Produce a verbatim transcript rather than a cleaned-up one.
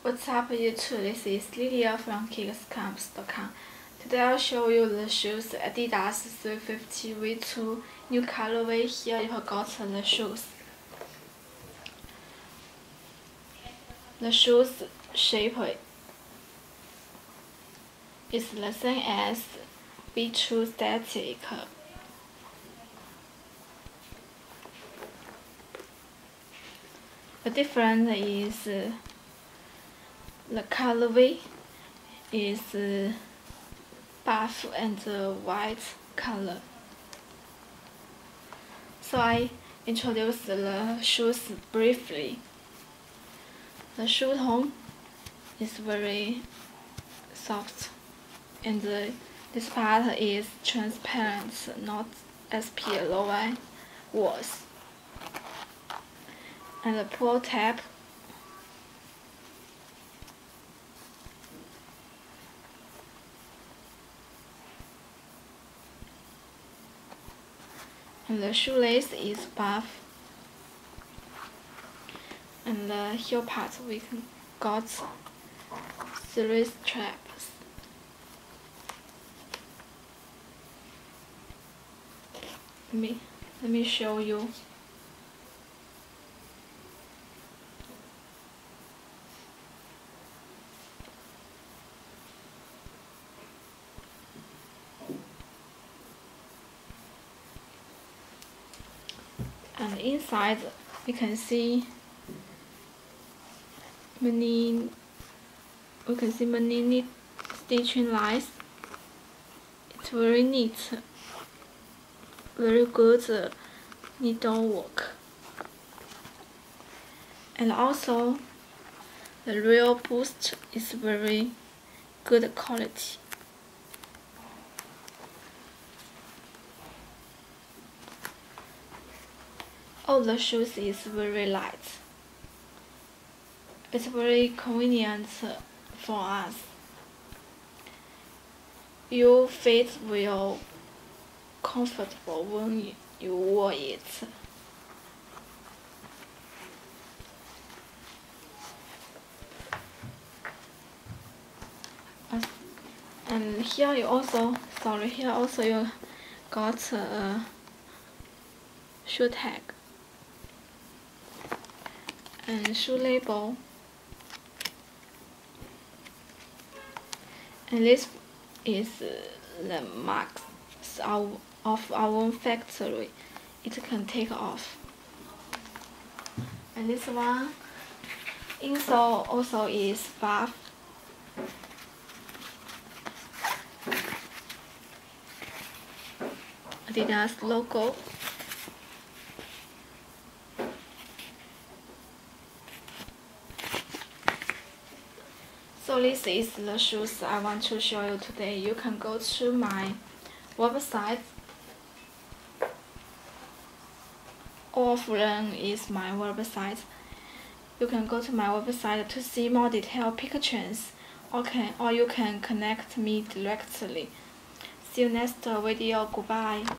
What's up YouTube, this is Lydia from kickscamps dot com. Today I'll show you the shoes Adidas three fifty V two new colorway. Here you have got the shoes. The shoes shape is the same as V two Static. The difference is uh, the colorway is uh, buff and uh, white color. So I introduce the shoes briefly. The shoe tone is very soft, and uh, this part is transparent, not S P L O I was. And the pull tab and the shoelace is buff, and the heel part we can got three straps. Let me let me show you. And inside we can see many we can see many neat stitching lines. It's very neat, very good uh, needlework, and also the real boost is very good quality. All the shoes is very light. It's very convenient for us. Your feet will comfortable when you wear it. And here you also sorry here also you got a shoe tag and shoe label, and this is the marks of our own factory. It can take off. And this one insole also is buff. Adidas logo. So this is the shoes I want to show you today. You can go to my website. All of them is my website. You can go to my website to see more detailed pictures, or can or you can connect me directly. See you next video. Goodbye.